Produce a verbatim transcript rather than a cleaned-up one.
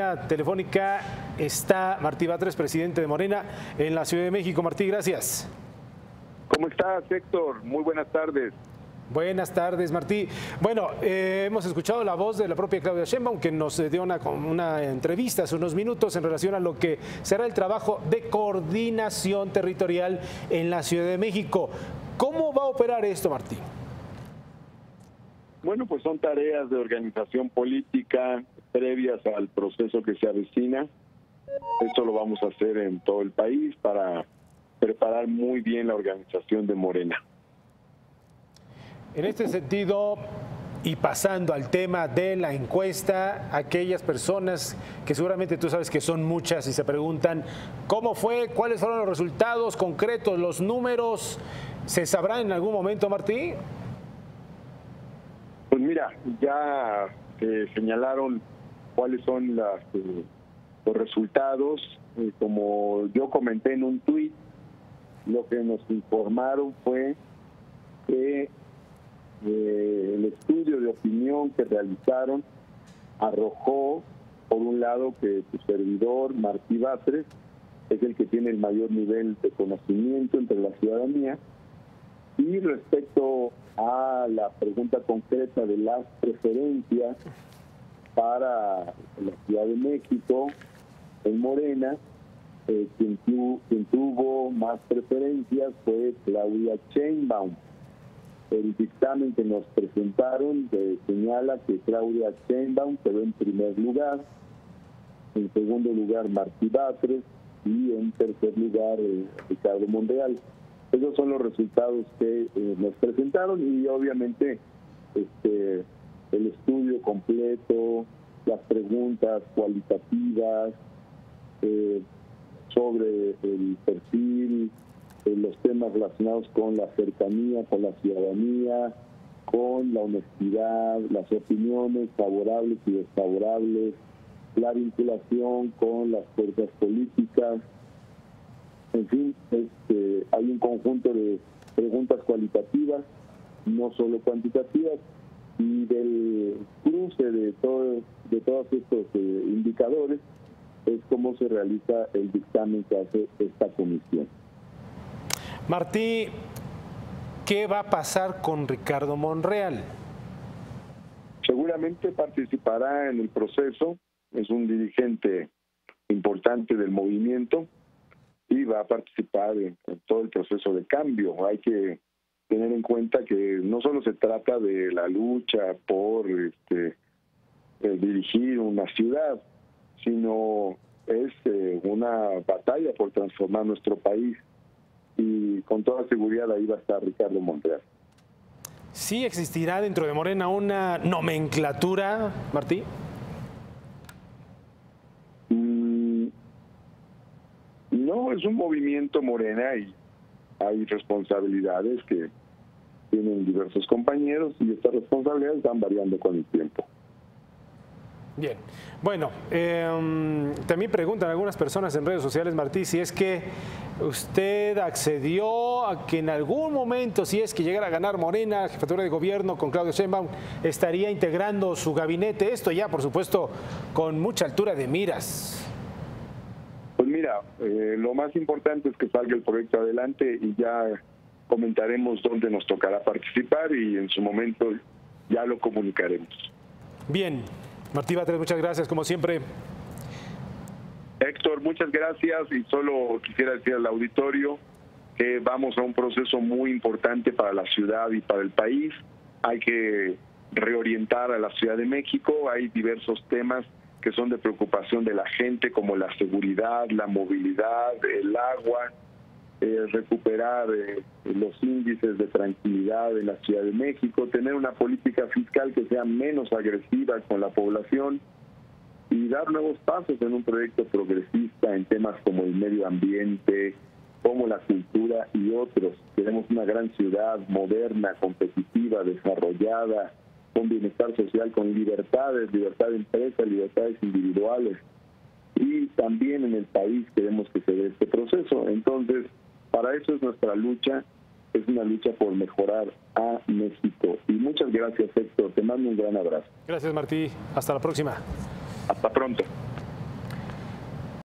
línea telefónica está Martí Batres, presidente de Morena en la Ciudad de México. Martí, gracias. ¿Cómo estás, Héctor? Muy buenas tardes. Buenas tardes, Martí. Bueno, eh, hemos escuchado la voz de la propia Claudia Sheinbaum, que nos dio una, una entrevista hace unos minutos en relación a lo que será el trabajo de coordinación territorial en la Ciudad de México. ¿Cómo va a operar esto, Martí? Bueno, pues son tareas de organización política previas al proceso que se avecina. Esto lo vamos a hacer en todo el país para preparar muy bien la organización de Morena. En este sentido, y pasando al tema de la encuesta, aquellas personas que seguramente tú sabes que son muchas y se preguntan cómo fue, cuáles fueron los resultados concretos, los números, ¿se sabrán en algún momento, Martí? Pues mira, ya se señalaron cuáles son las, eh, los resultados. Eh, como yo comenté en un tuit, lo que nos informaron fue que Eh, el estudio de opinión que realizaron arrojó, por un lado, que tu servidor, Martí Batres, es el que tiene el mayor nivel de conocimiento entre la ciudadanía. Y respecto a la pregunta concreta de las preferencias para la Ciudad de México, en Morena, eh, quien, tu, quien tuvo más preferencias fue Claudia Sheinbaum. El dictamen que nos presentaron eh, señala que Claudia Sheinbaum quedó en primer lugar, en segundo lugar Martí Batres y en tercer lugar eh, Ricardo Monreal. Esos son los resultados que eh, nos presentaron y obviamente este, el estudio completo, las preguntas cualitativas eh, sobre el perfil, los temas relacionados con la cercanía, con la ciudadanía, con la honestidad, las opiniones favorables y desfavorables, la vinculación con las fuerzas políticas. En fin, este, hay un conjunto de preguntas cualitativas, no solo cuantitativas, y del cruce de, todo, de todos estos eh, indicadores es cómo se realiza el dictamen que hace esta comisión. Martí, ¿qué va a pasar con Ricardo Monreal? Seguramente participará en el proceso, es un dirigente importante del movimiento y va a participar en, en todo el proceso de cambio. Hay que tener en cuenta que no solo se trata de la lucha por este, eh, dirigir una ciudad, sino es eh, una batalla por transformar nuestro país. Y con toda seguridad ahí va a estar Ricardo Monreal. ¿Sí existirá dentro de Morena una nomenclatura, Martí? Mm, no, es un movimiento Morena y hay responsabilidades que tienen diversos compañeros y estas responsabilidades van variando con el tiempo. Bien, bueno, eh, también preguntan algunas personas en redes sociales, Martí, si es que usted accedió a que en algún momento, si es que llegara a ganar Morena, jefatura de gobierno con Claudia Sheinbaum, estaría integrando su gabinete, esto ya, por supuesto, con mucha altura de miras. Pues mira, eh, lo más importante es que salga el proyecto adelante y ya comentaremos dónde nos tocará participar y en su momento ya lo comunicaremos. Bien. Martí Batres, muchas gracias, como siempre. Héctor, muchas gracias y solo quisiera decir al auditorio que vamos a un proceso muy importante para la ciudad y para el país. Hay que reorientar a la Ciudad de México, hay diversos temas que son de preocupación de la gente como la seguridad, la movilidad, el agua, eh, recuperar eh, los índices de tranquilidad en la Ciudad de México, tener una política fiscal que sea menos agresiva con la población y dar nuevos pasos en un proyecto progresista en temas como el medio ambiente, como la cultura y otros. Queremos una gran ciudad moderna, competitiva, desarrollada, con bienestar social, con libertades, libertad de empresa, libertades individuales. Y también en el país queremos que se dé este proceso. Entonces, para eso es nuestra lucha, es una lucha por mejorar a México. Y muchas gracias, Héctor. Te mando un gran abrazo. Gracias, Martí. Hasta la próxima. Hasta pronto.